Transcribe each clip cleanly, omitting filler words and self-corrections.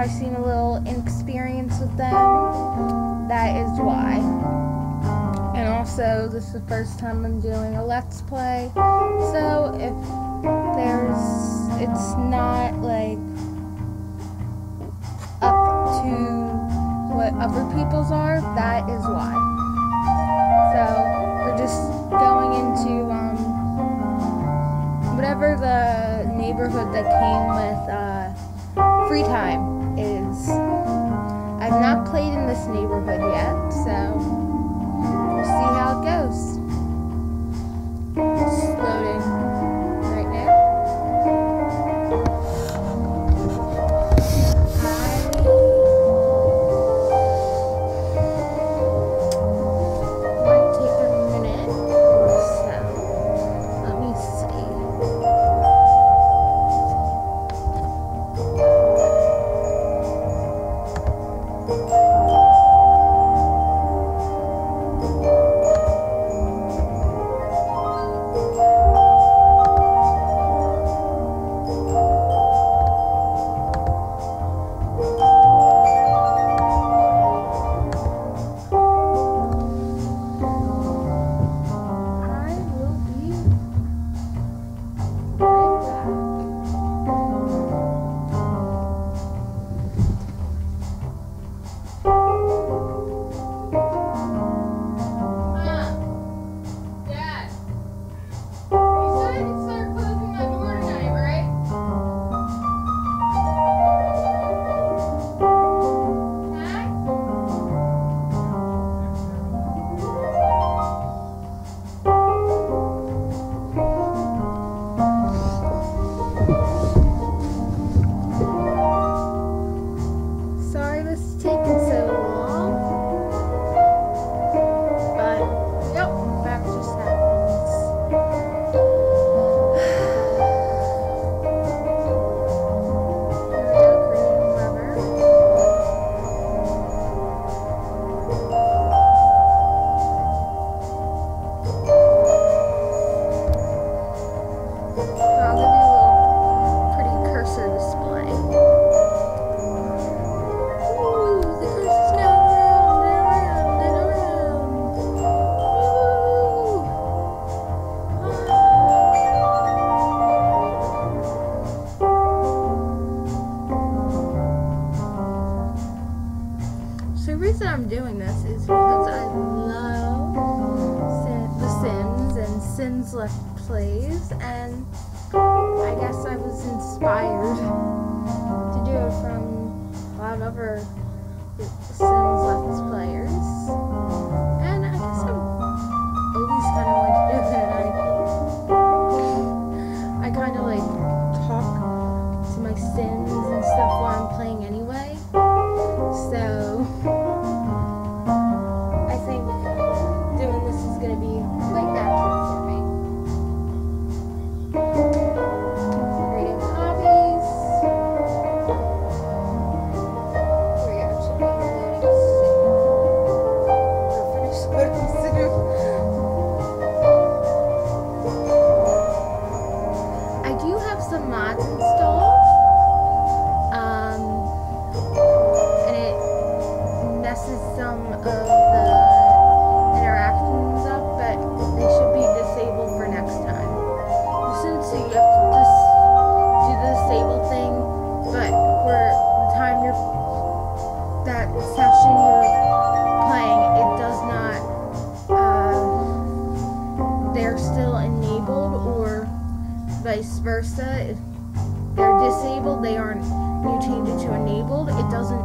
I seem a little inexperienced with them, that is why. And also, this is the first time I'm doing a Let's Play, so if it's not like up to what other people's are, that is why. So we're just going into whatever the neighborhood that came with free time is. I've not played in this neighborhood yet, so we'll see how it goes. It's loading right now. Might take a minute or so. Let me see. So the reason I'm doing this is because I love The Sims and Sims Let's Plays, and I guess I was inspired to do it from a lot of other Sims Let's Players, and I guess I've always kind of wanted to do it, and I kind of like talk to my Sims and stuff while I'm playing anyway. So I think doing this is going to be quite natural for me. Creating hobbies. We actually be loading soon. Or finish loading soon. I do have some mods installed. Some of the interactions up, but they should be disabled for next time. Since you have to just do the disable thing, but for the time that session you're playing, it does not, they're still enabled, or vice versa. If they're disabled, they aren't, you change it to enabled, it doesn't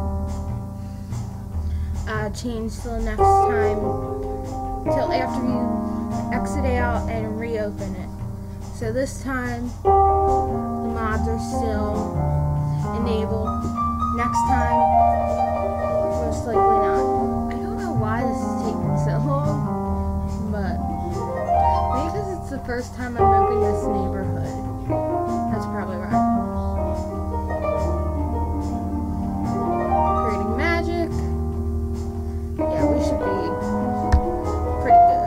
change till next time, till after you exit out and reopen it. So this time the mods are still enabled. Next time, most likely not. I don't know why this is taking so long, but maybe because it's the first time I'm moving this neighborhood. That's probably right. Creating magic. Yeah, we should be pretty good.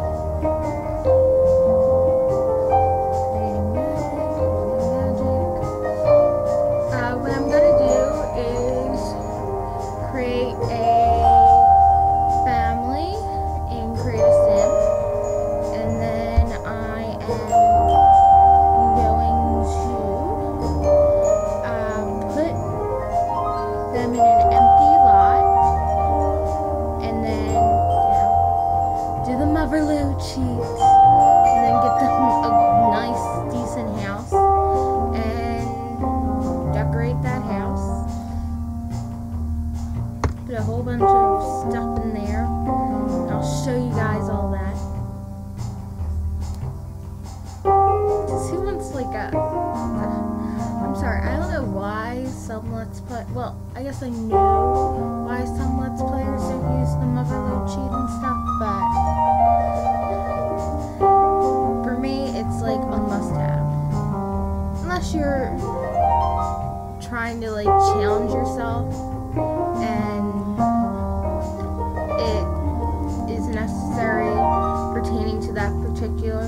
Creating magic. stuff in there. I'll show you guys all that. Who wants like I'm sorry, I don't know why some Let's Play, well, I guess I know why some Let's Players don't use the mother load cheat and stuff, but for me, it's like a must-have. Unless you're trying to like challenge yourself and it is necessary pertaining to that particular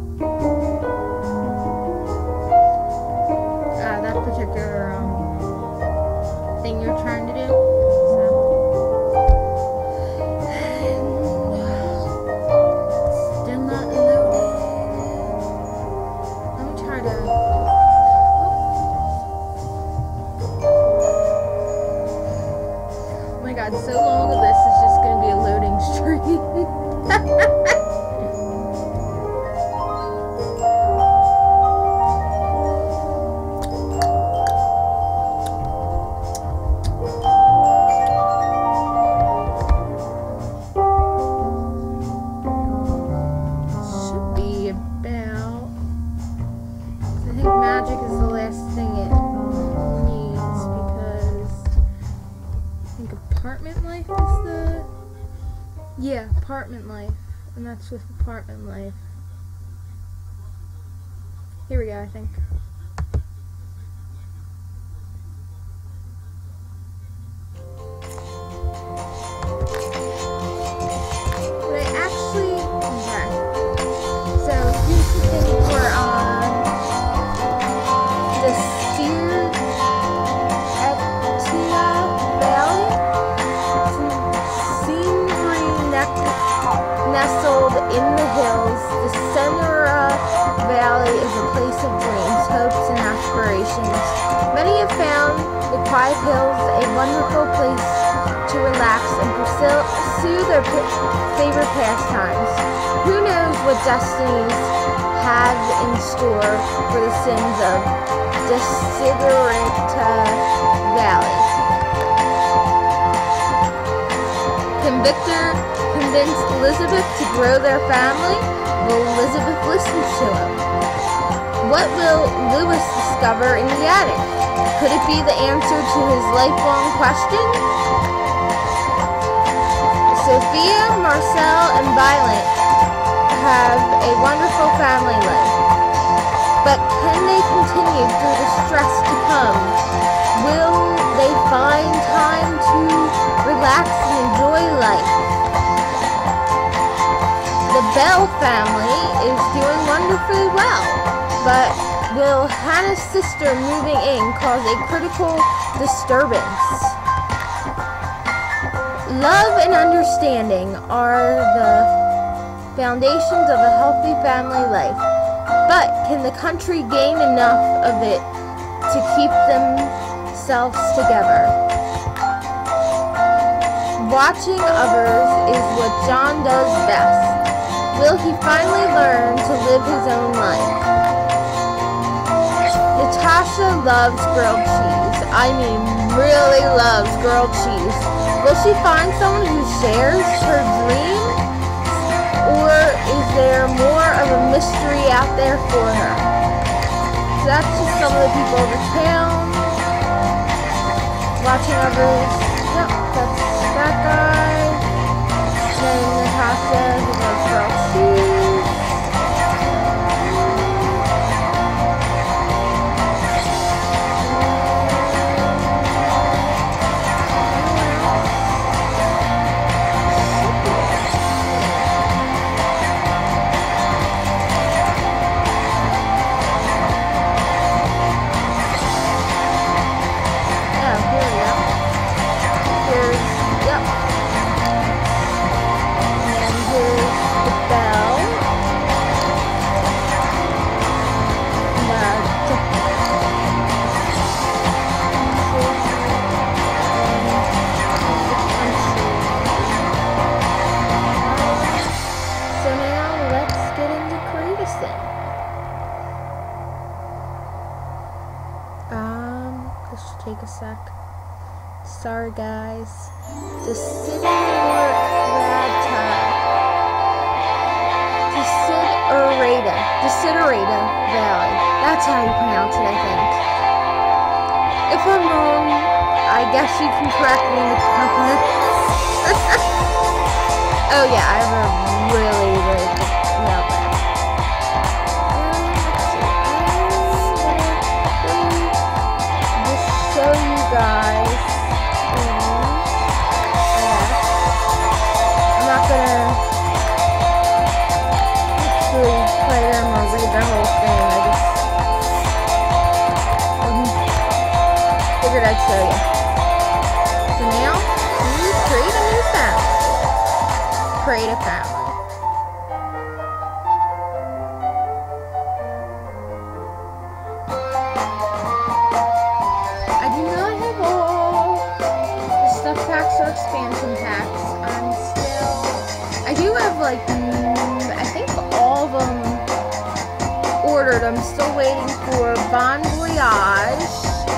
thing you're trying to do. So still not loaded. Let me try to oh my god, so long of this is just gonna be a loading stream. Yeah, Apartment Life, and that's with Apartment Life. Here we go, I think. But I actually, okay. So here's the thing, we're on the Valley. Nestled in the hills, the Sonora Valley is a place of dreams, hopes, and aspirations. Many have found the quiet hills a wonderful place to relax and pursue their favorite pastimes. Who knows what destinies have in store for the sins of Desiderata Valley. Can Victor convince Elizabeth to grow their family? Will Elizabeth listen to him? What will Louis discover in the attic? Could it be the answer to his lifelong question? Sophia, Marcel, and Violet have a wonderful family life. But can they continue through the stress to come? Will they find time to relax and enjoy life? The Bell family is doing wonderfully well, but will Hannah's sister moving in cause a critical disturbance? Love and understanding are the foundations of a healthy family life, but can the country gain enough of it to keep themselves together? Watching others is what John does best. Will he finally learn to live his own life? Natasha loves grilled cheese. I mean, really loves grilled cheese. Will she find someone who shares her dream? Or is there more of a mystery out there for her? So that's just some of the people of the town. Watching others. Yep, that's that guy. And then Natasha, who loves grilled cheese. This should take a sec. Sorry guys. Desiderata Valley. That's how you pronounce it, I think. If I'm wrong, I guess you can correct me in the comments. Oh yeah, I have a really, really good nail there. Let's see. Just show you guys. I'm not gonna actually play them or read the whole thing. I just figured I'd show you. So now, you create a new family. Create a family. I do not have all the stuff packs or expansion packs. I do have like, I think all of them ordered. I'm still waiting for Bon Voyage,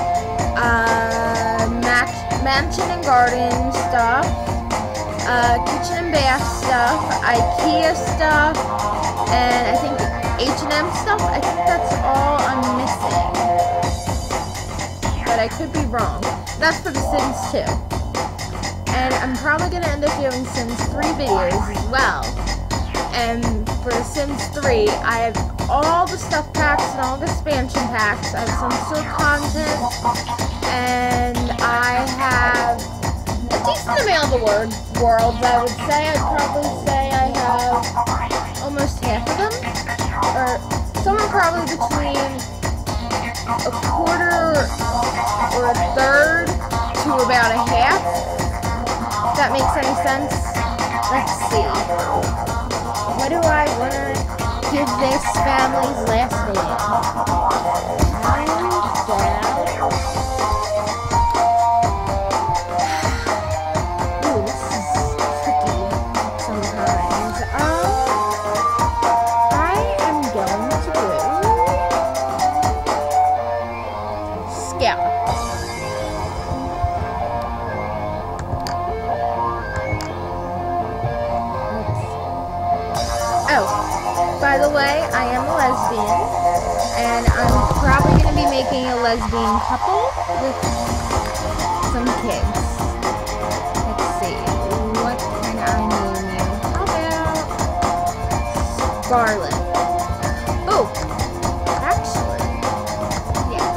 Mansion and Garden stuff, Kitchen and Bath stuff, IKEA stuff, and I think H&M stuff. I think that's all I'm missing. But I could be wrong. That's for The Sims 2. And I'm probably going to end up doing Sims 3 videos as well. And for Sims 3, I have all the stuff packs and all the expansion packs. I have some still content. And I have a decent amount of the worlds, I would say. I'd probably say I have almost half of them. Or somewhere probably between a quarter or a third to about a half. If that makes any sense. Let's see. What do I want to give this family's last name? Ooh, this is tricky sometimes. I am going to do Scout. By the way, I am a lesbian, and I'm probably going to be making a lesbian couple with some kids. Let's see, what can I name you? How about Scarlet? Oh, actually, yes,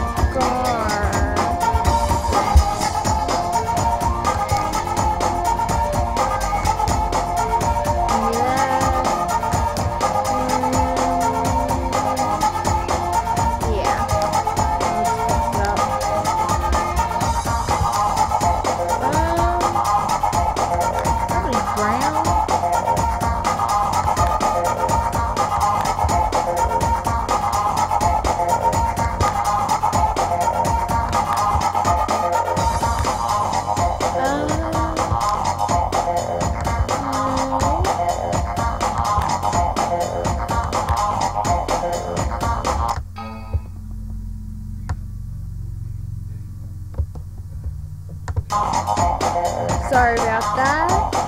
sorry about that.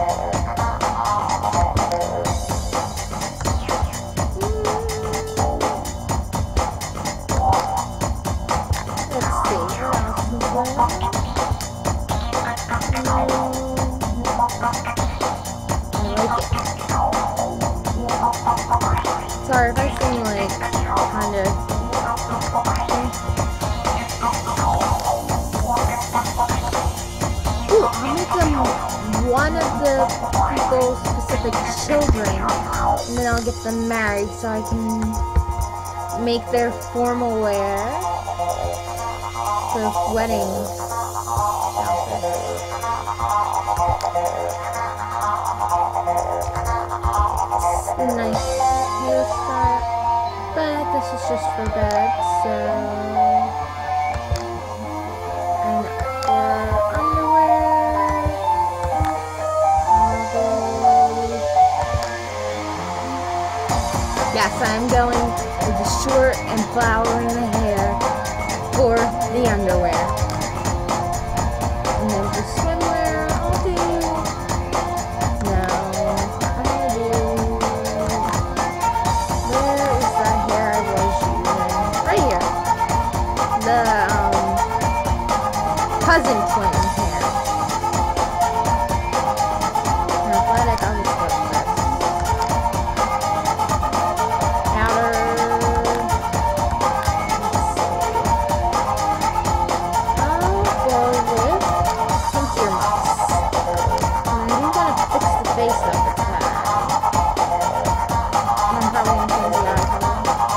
Let's see. I like it. Sorry if I seem like kind of. Ooh, I'll make them one of the people's specific children, and then I'll get them married so I can make their formal wear for weddings. Nice haircut, but this is just for bed, so. And for underwear, yes, I'm going with the short and flower in the hair for the underwear. And then for swimwear, face up its head. I'm probably gonna change the eye color.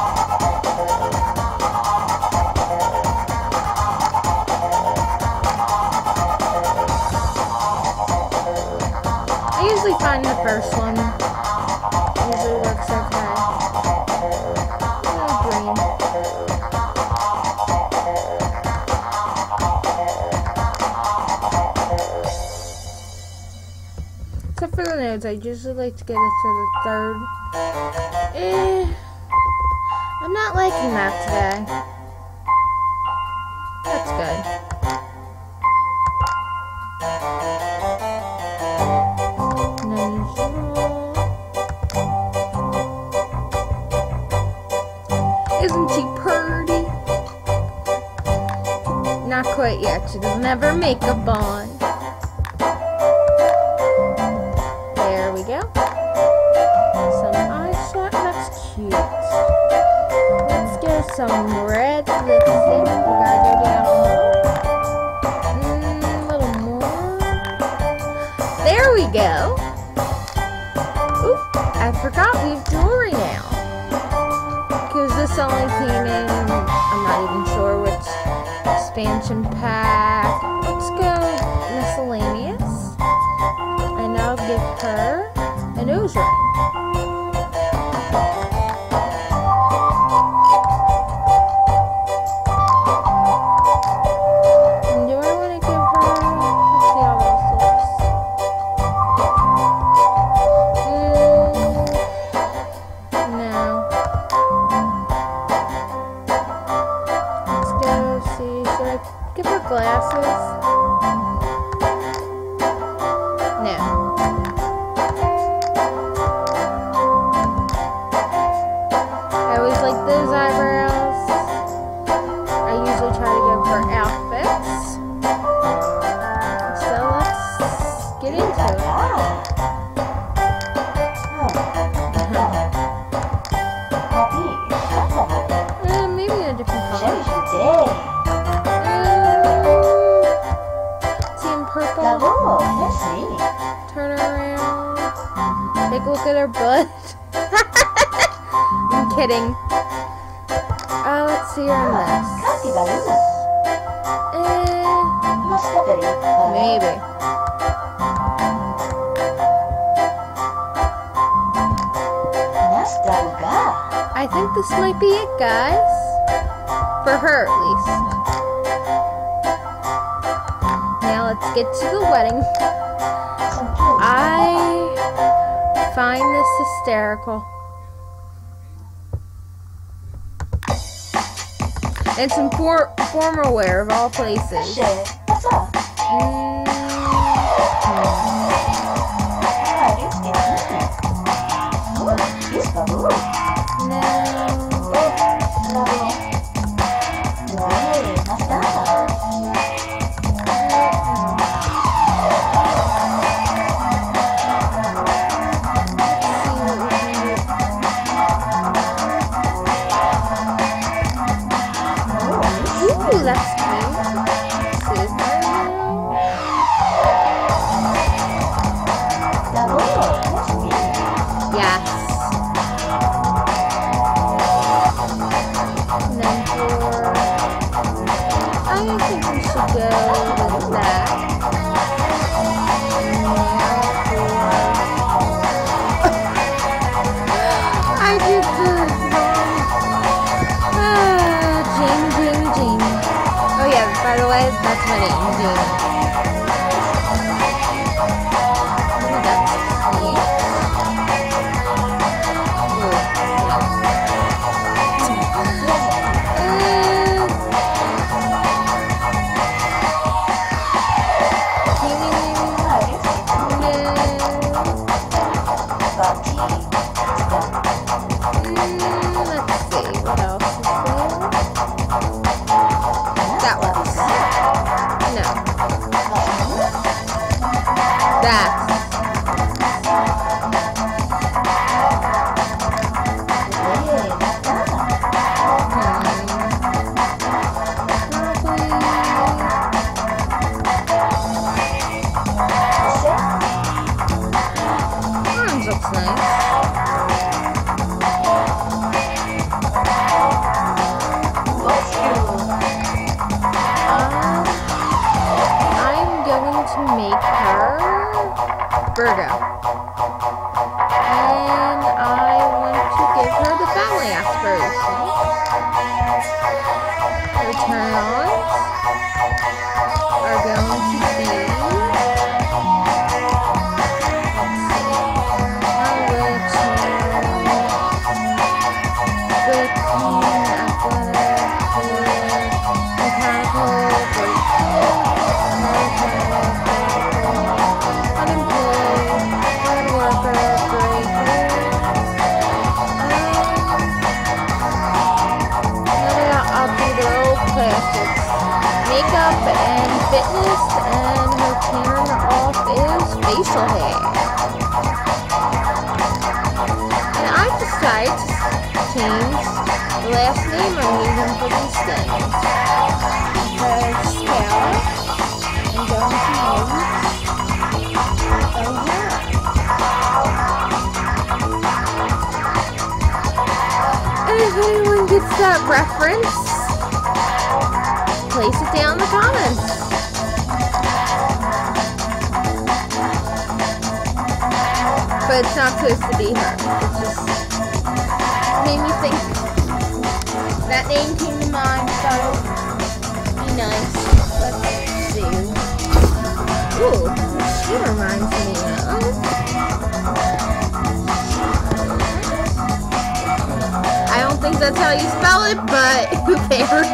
I usually find the first one usually works okay. Green. Except for the nose, I usually like to get it to the third. I'm not liking that today. That's good. Isn't she pretty? Not quite yet. She doesn't have her makeup on. There we go. Some eyeshadow. That's cute. Let's get some red lipstick. We gotta go down a little more. There we go. Oop, I forgot we have jewelry now. Because this only came in, I'm not even sure which expansion pack. Let's go miscellaneous. And I'll give her a nose ring. And do I want to give her, let's see how this looks. No. Let's go see, should I give her glasses? No. I always like those eyebrows. I usually try to go for outfits. So let's get into it. Maybe a different color. See in purple? Turn around. Take a look at her butt. I'm kidding. Let's see her in this. Maybe. I think this might be it, guys. For her, at least. Now let's get to the wedding. I find this hysterical. And some formal wear of all places. Ooh, that's cute. Yes. And then I think we should go with that. I did this wrong. Jamie. Oh yeah, by the way, that's my name, Jamie. Oh, that's cute. No. looks nice. I'm going to make her Virgo. And I want to give her the family aspiration. Her turn-ons are going to be makeup and fitness, and her turn off is facial hair. And I decided to change the last name I'm using for these things. Because Sarah, I'm going to use O'Hara. And if anyone gets that reference, place it down in the comments. But it's not supposed to be her. It just made me think. That name came to mind. Thought it would be nice. Let's see. Ooh, she reminds me of. I don't think that's how you spell it, but who cares?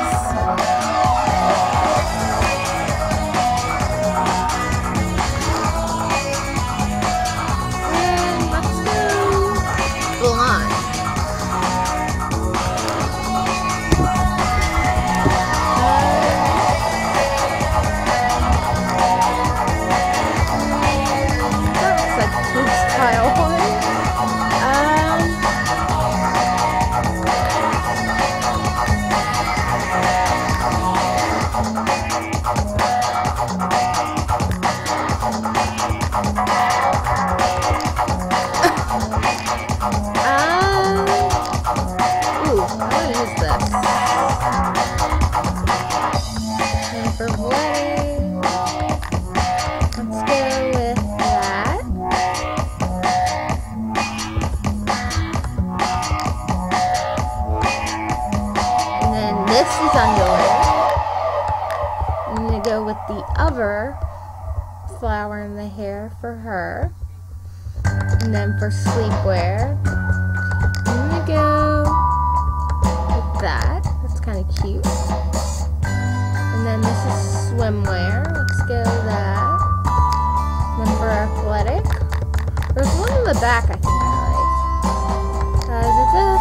I'm going to go with the other flower in the hair for her. And then for sleepwear, I'm going to go with that. That's kind of cute. And then this is swimwear. Let's go with that. And then for athletic, there's one in the back I think I like. Is it this?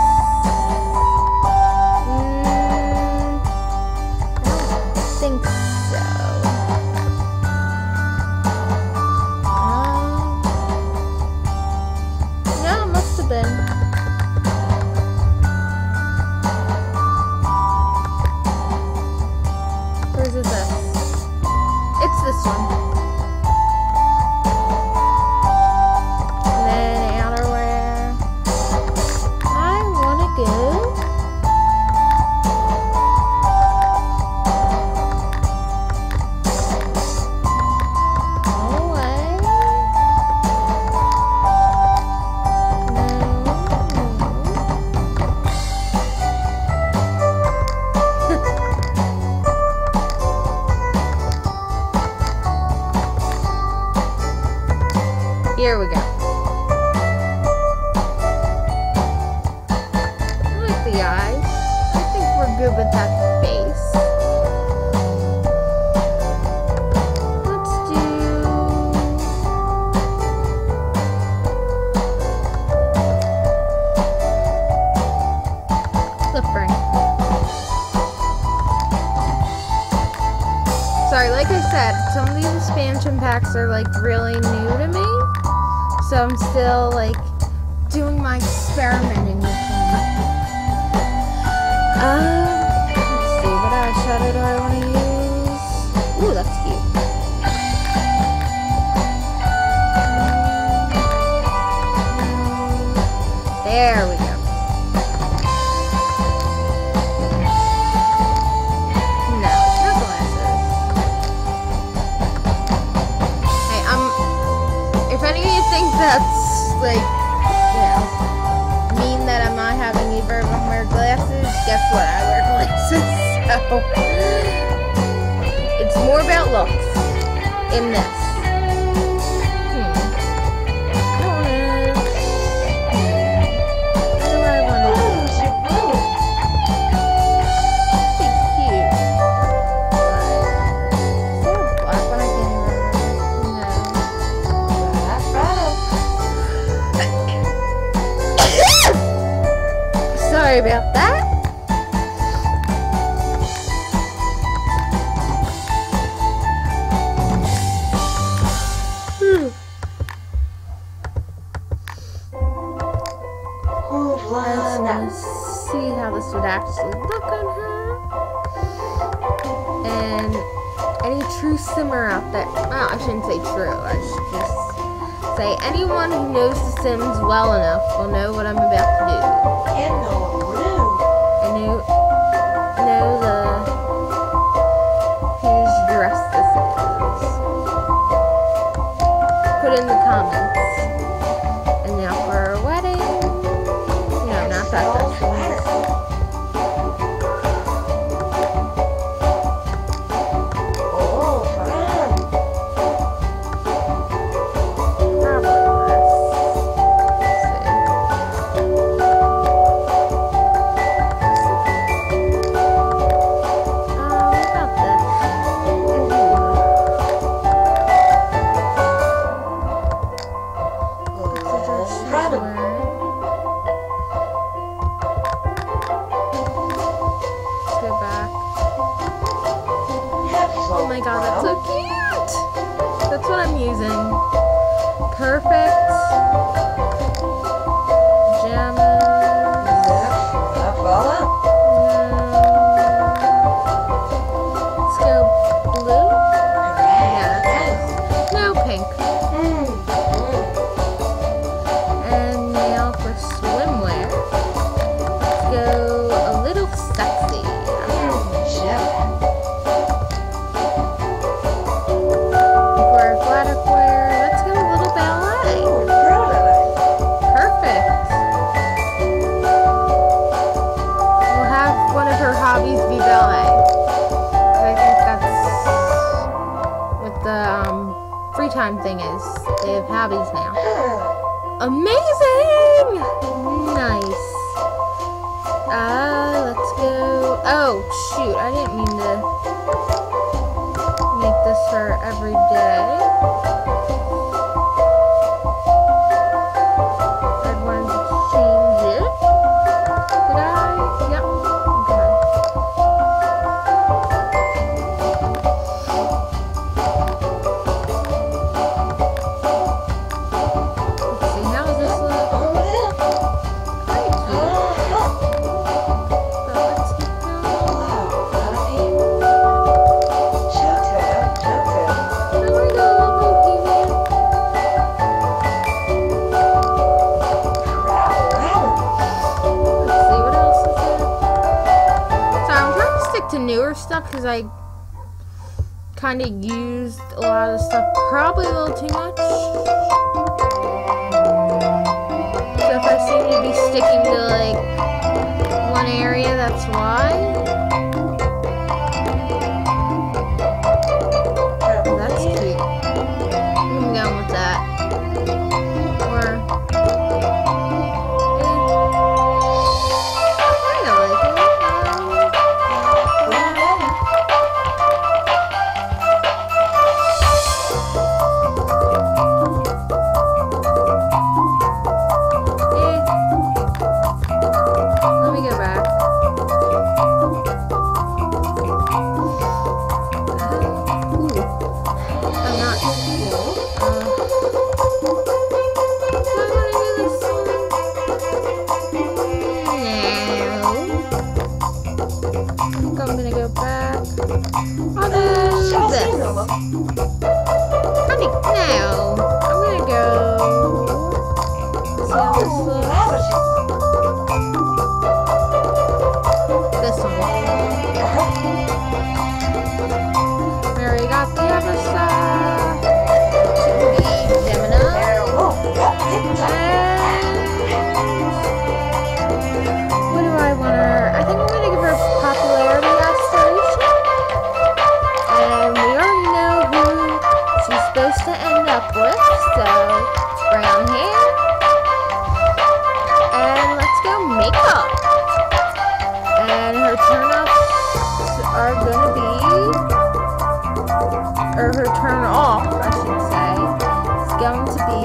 I think so. No, it must have been. Or is it this? It's this one. And then outerwear. I want to go. Here we go. I like the eyes. I think we're good with that face. Let's do lip ring. Sorry, like I said, some of these expansion packs are like really new to me. So I'm still like doing my experimenting with them. Let's see, what eyeshadow do I want to use? Ooh, that's cute. There we go. No, it's not glasses. Hey, if any of you think that's, like, you know, mean that I'm not having either of them wear glasses, guess what? I wear glasses, so it's more about looks in this. Sorry about that. Let's see how this would actually look on her. And any true simmer out there? Well, I shouldn't say true. I should just say anyone who knows The Sims well enough will know what I'm about to do. Whose dress this is. Put in the comments. And now for our wedding. No, not that dress. Oh my god, that's so cute! That's what I'm using. Perfect. Pajamas. Let's go blue. Yeah, that's nice. No pink. And now for swimwear. Let's go a little sexy. Hobbies be ballet. I think that's what the free time thing is. They have hobbies now. Amazing! Nice. Let's go. Oh shoot! I didn't mean to make this for every day. I wanted to change it. Did I? Yep. To newer stuff because I kind of used a lot of stuff, probably a little too much. So if I seem to be sticking to like one area, that's why. That's cute. I'm going with that.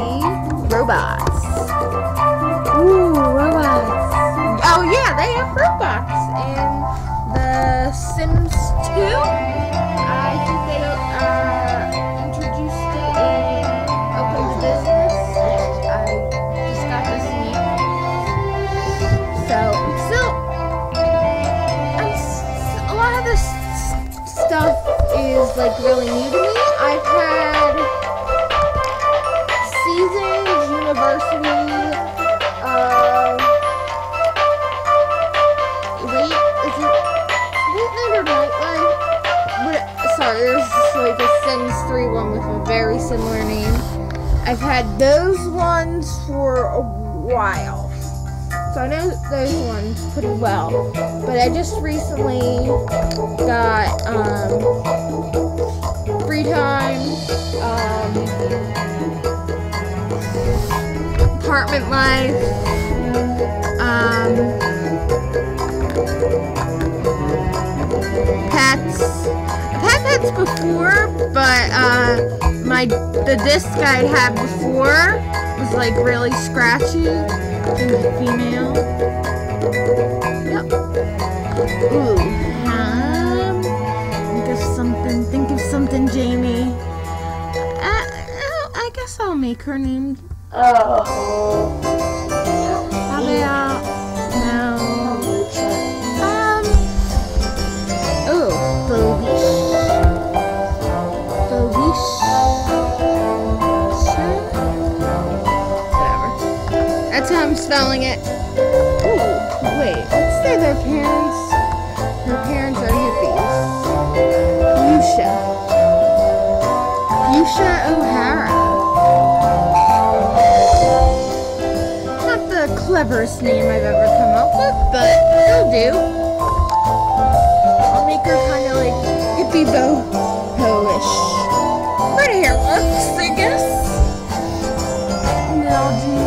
robots. Ooh, robots. Oh yeah, they have robots in The Sims 2. I think they introduced it in Open Business, which I just got this week. So a lot of this stuff is like really new to me. I've had Seasons University, late night or nightlife? Sorry, there's like a Sims 3 one with a very similar name. I've had those ones for a while, so I know those ones pretty well. But I just recently got Free Time, Apartment Life, Pets. I've had Pets before, but the disc I'd had before was like really scratchy. And the female. Yep. Ooh. Think of something, Jamie. I guess I'll make her name. How about no? That's how I'm spelling it. Ooh, wait. Let's say their parents are hippies. Fuchsia O'Hara. Not the cleverest name I've ever come up with, but it'll do. I'll make her kind of like hippie boho-ish. Pretty hair looks, I guess. And then I'll do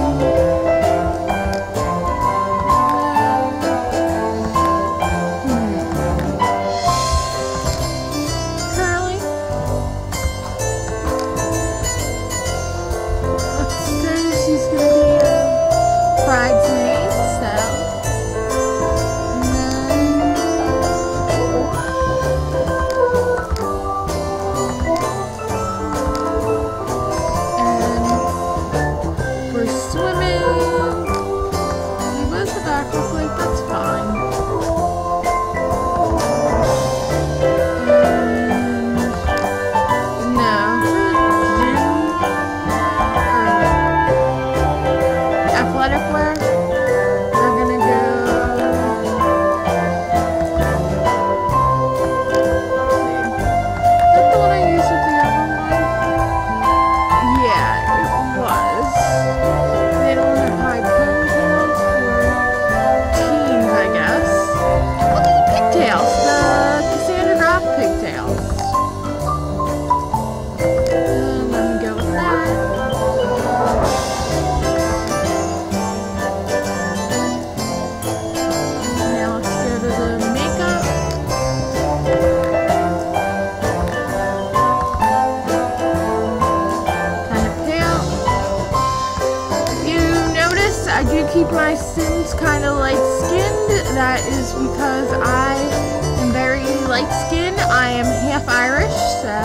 I do keep my Sims kind of light-skinned. That is because I am very light-skinned. I am half Irish, so...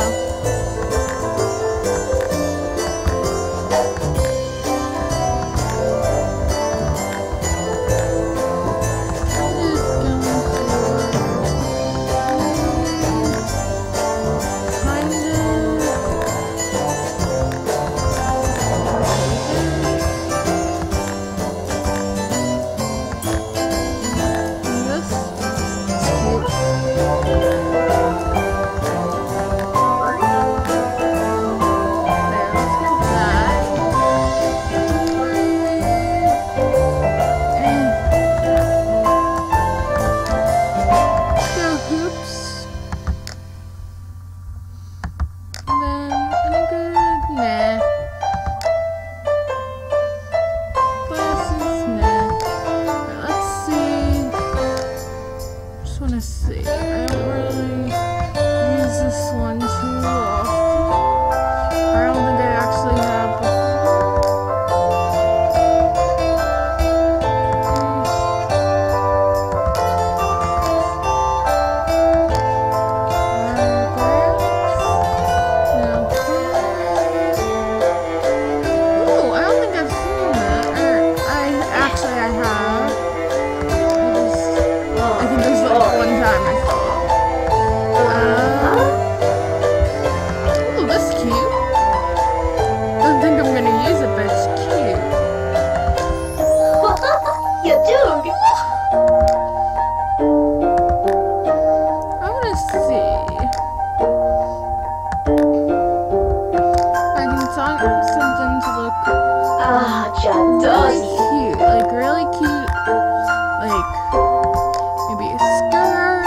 cute, like really cute, like maybe a skirt.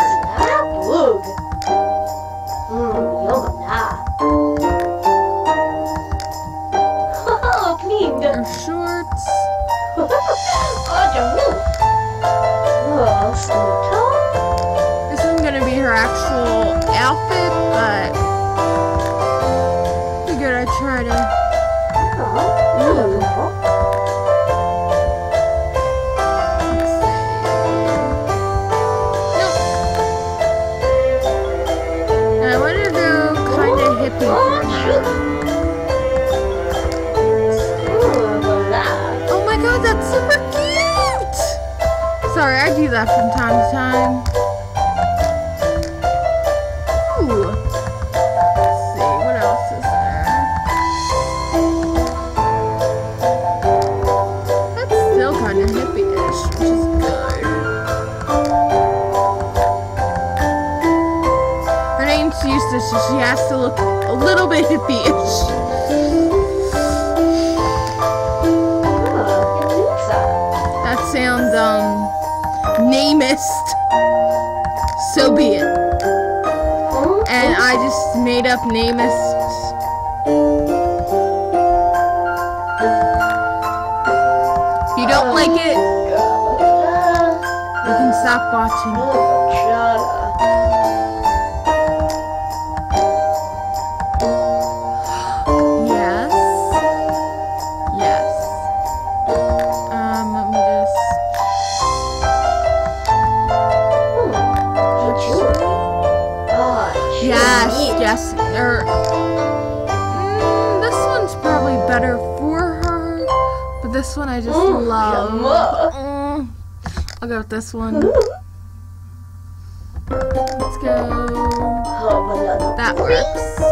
Or shorts. This isn't gonna be her actual outfit, but I figured I'd try to. Oh my god, that's super cute! Sorry, I do that from time to time. Ooh. Let's see, what else is there? That's still kind of hippie-ish, which is good. Her name's Eustace, so she has to look a little bit hippie-ish. That sounds, namist. So be it. And I just made up namist. If you don't like it, you can stop watching. Yes, this one's probably better for her, but this one I just love. I'll go with this one. Let's go. That works.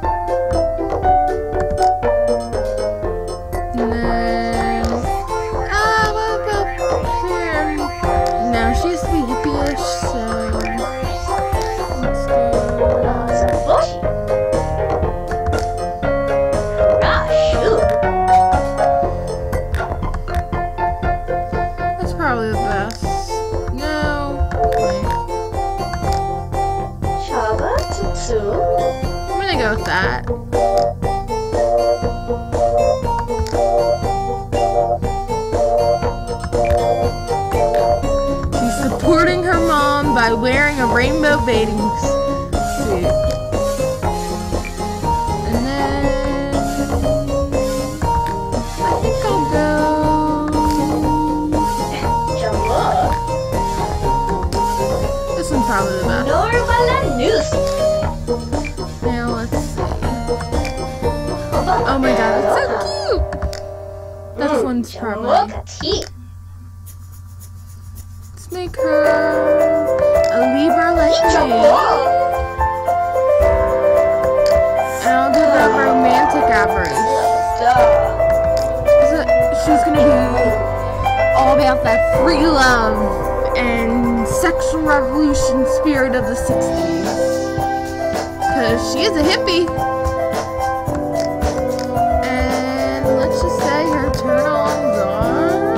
And then, what about here? No, she has to be hippie-ish, so. I'm gonna go with that. She's supporting her mom by wearing a rainbow bathing suit. And then I think I'll go. This one's probably the best. Now let's see. Oh my god, that's so cute! This one's probably. Let's make her a Libra like me. And I'll do the romantic average. She's gonna be all about that free love and sexual revolution spirit of the 60s. Because she is a hippie. And let's just say her turn-ons are.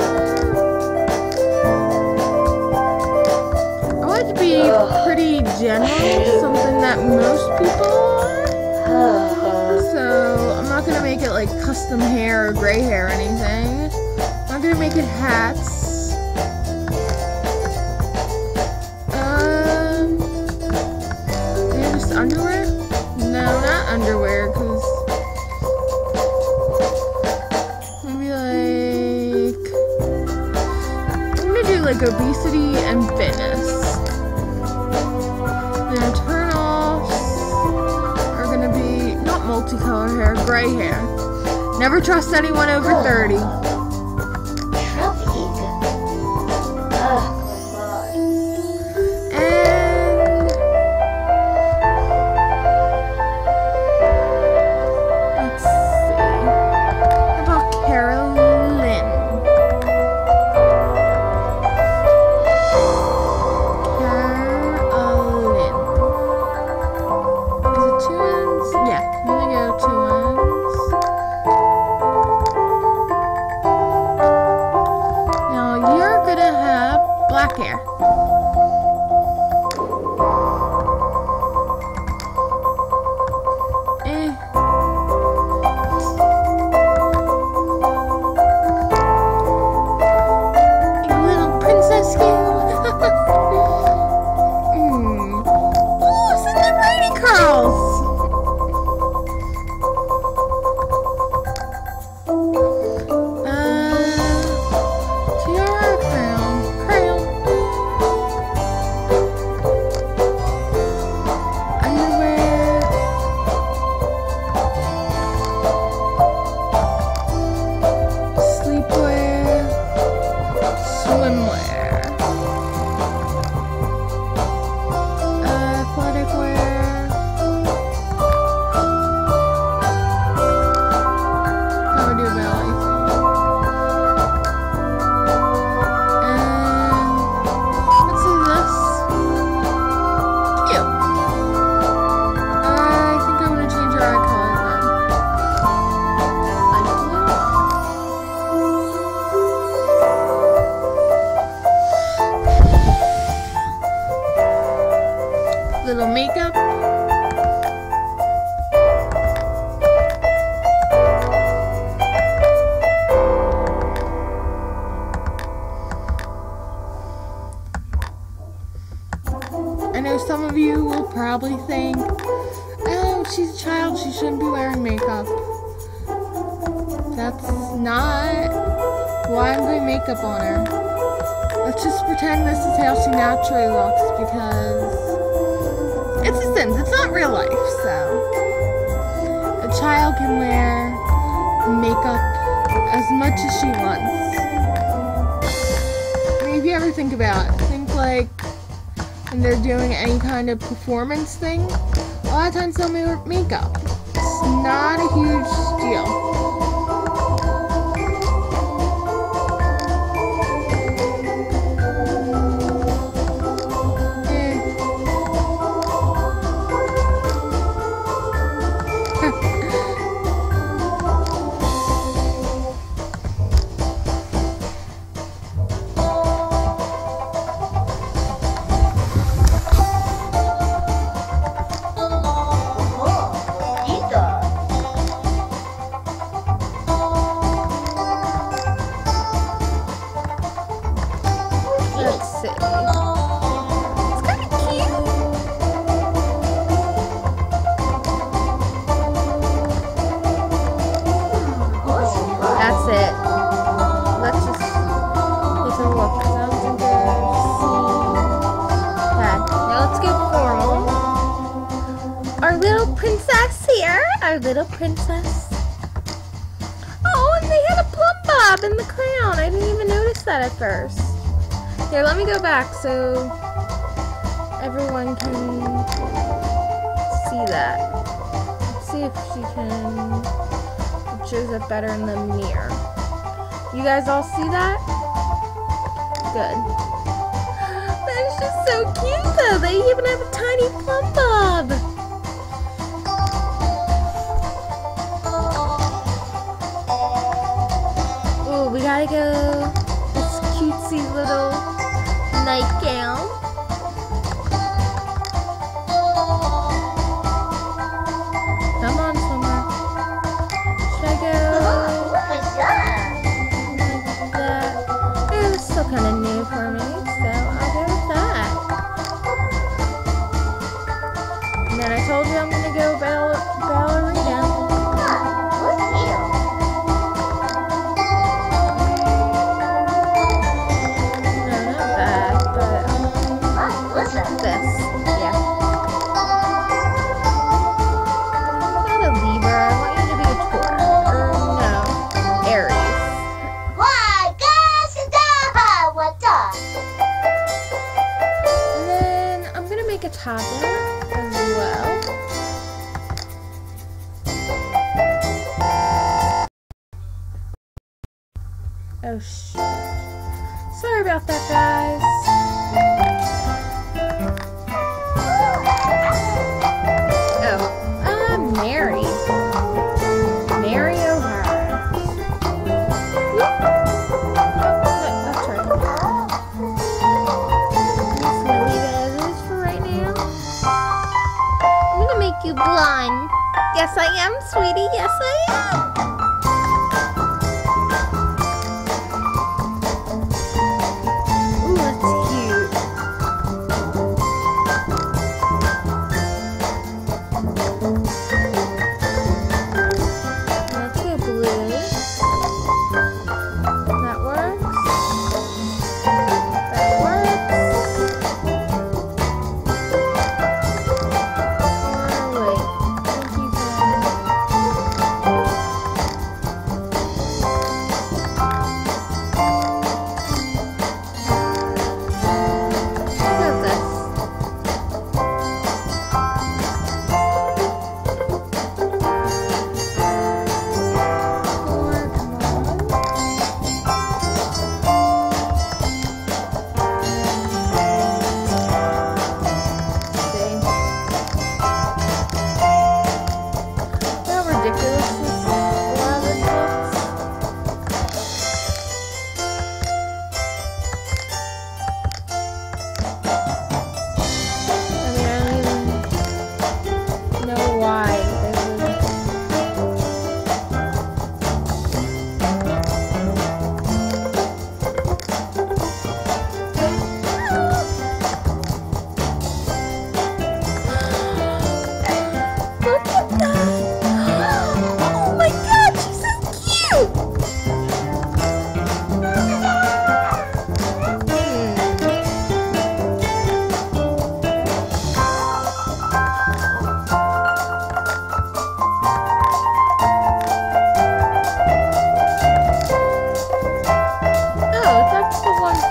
I want it to be pretty general, something that most people are. So I'm not going to make it like custom hair or gray hair or anything. I'm not going to make it hats. Just underwear? No, not underwear, because maybe like, I'm gonna do like obesity and fitness. The turn-offs are gonna be not multicolor hair, gray hair. Never trust anyone over 30. makeup. I know some of you will probably think, oh, she's a child, she shouldn't be wearing makeup. That's not why I'm putting makeup on her. Let's just pretend this is how she naturally looks, because it's a Sims, it's not real life, so. A child can wear makeup as much as she wants. I mean, if you ever think about it, think like when they're doing any kind of performance thing, a lot of times they'll wear makeup. It's not a huge deal. Our little princess. Oh, and they had a plum bob in the crown. I didn't even notice that at first. Here, let me go back so everyone can see that. Let's see if she can. It shows up better in the mirror. You guys all see that? Good. That's just so cute though. They even have a tiny plum bob. We gotta go this cutesy little nightgown. Come on, Summer. Should I go like that? It's still kind of new for me, so I'll go with that. And then I told you I'm gonna go ballerina. A toddler as well. Oh shoot. Sorry about that, guys. Oh, Mary. Mary O'Hara. That's right. You blonde. Yes, I am, sweetie. Yes, I am. Ooh, that's cute. Let's go blue. That works. That works.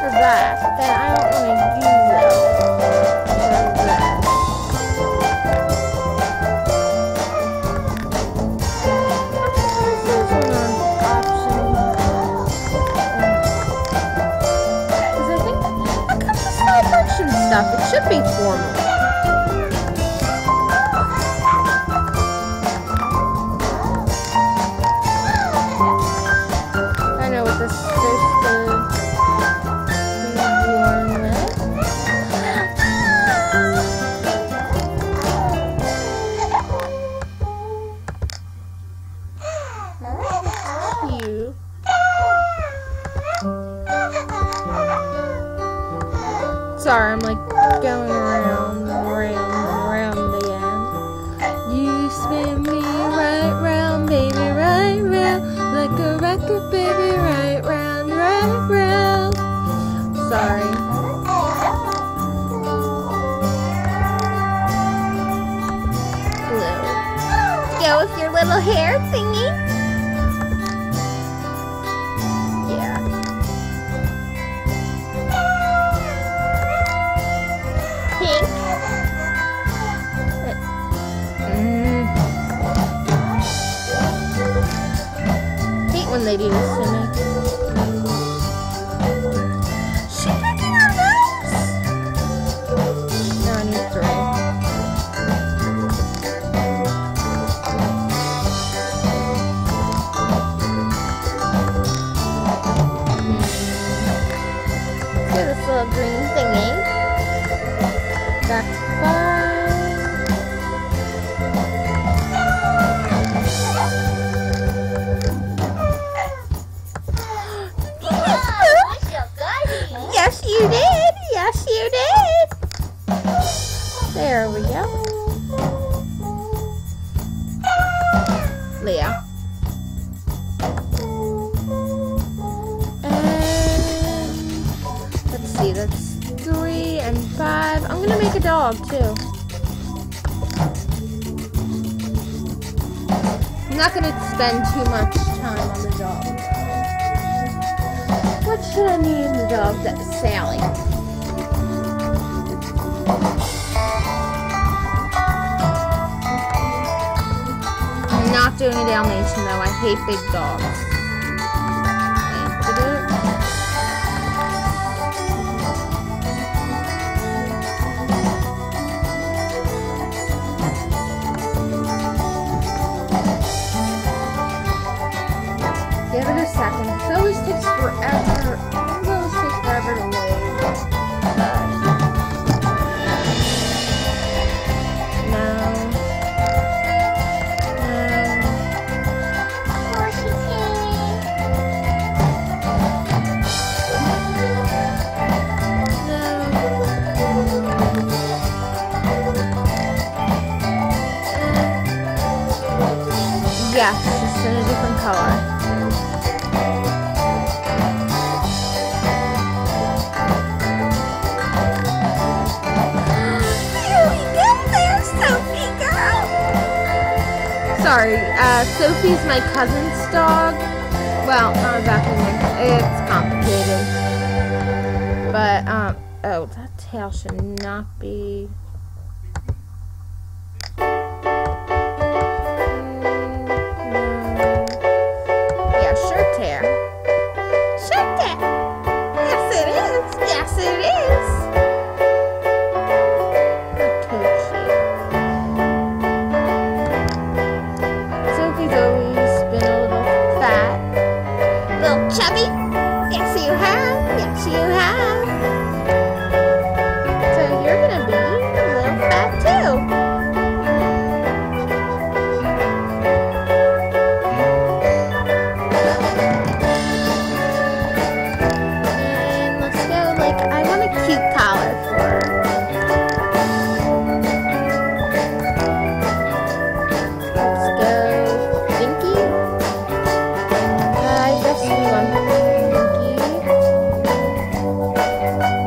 for that, then I don't want to use it for that. This one on option. Because I think that comes with celebration stuff. It should be formal. I know what this is supposed to be worn with. Cute. Sorry, I'm like going around again. You spin me right round, baby, right round, like a record, baby, right round, right round. Sorry. Blue. Go with your little hair thingy. Yeah. Pink. Hate when they do this to me. She picking her nose. No, I need 3. Look at this little green thingy. That's 5. Yes, you did. Yes, you did. There we go. Leah. And let's see, that's 3 and 5. I'm gonna make a dog too. I'm not gonna spend too much time on the dog. What should I name the dog? That's Sally. I'm not doing a Dalmatian though. I hate big dogs. Give it a second. It always takes forever. It always takes forever to load. No. Yes, just in a different color. Sorry, Sophie's my cousin's dog. Well, not exactly. It's complicated. But, oh, that tail should not be. Yeah, shirt tear. Shirt tear. Yes, it is. Yes, it is. Chubby? Yes, you have. Yes, you have. So you're gonna be a little fat too. And let's go. Like, I want a cute collar for her. Let's go. Dinky. I guess we want Pinky.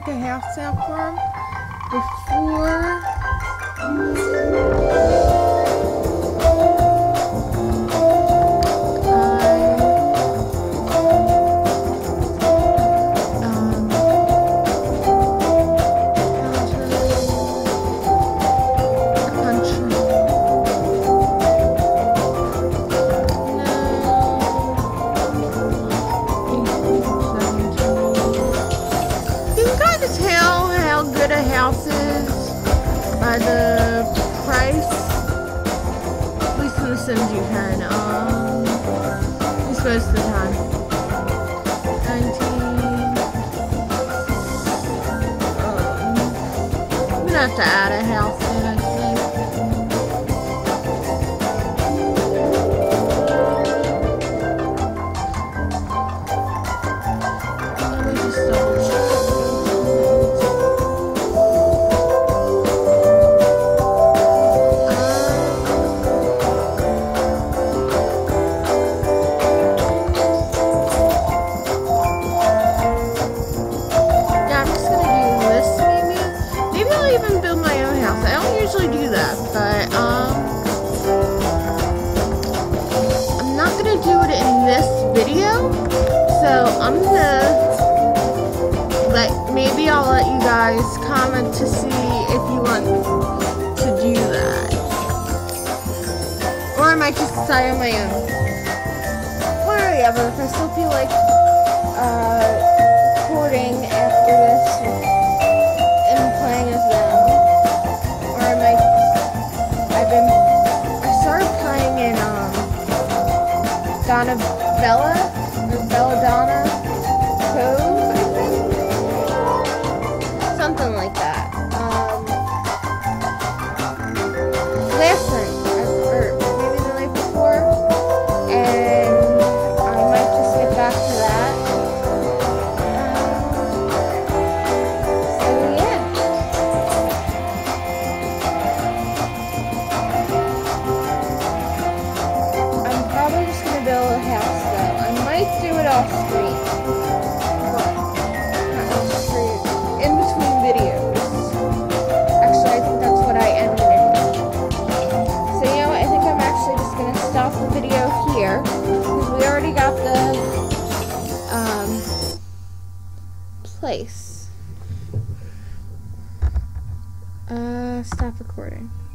pick a house out for him before by the price, at least in the Sims you can, at least most of the time. 19, I'm gonna have to add a house in, I think. Let me just double check. Maybe I'll let you guys comment to see if you want to do that. Or I might just decide on my own. Whatever, if I still feel like recording after this and playing as them. Or I might, I started playing in Donna Bella, or Belladonna Cove. Something like that. Last night, or maybe the night before, and I might just get back to that. So yeah. I'm probably just gonna build a house though. I might do it off screen. Got the place. Stop recording.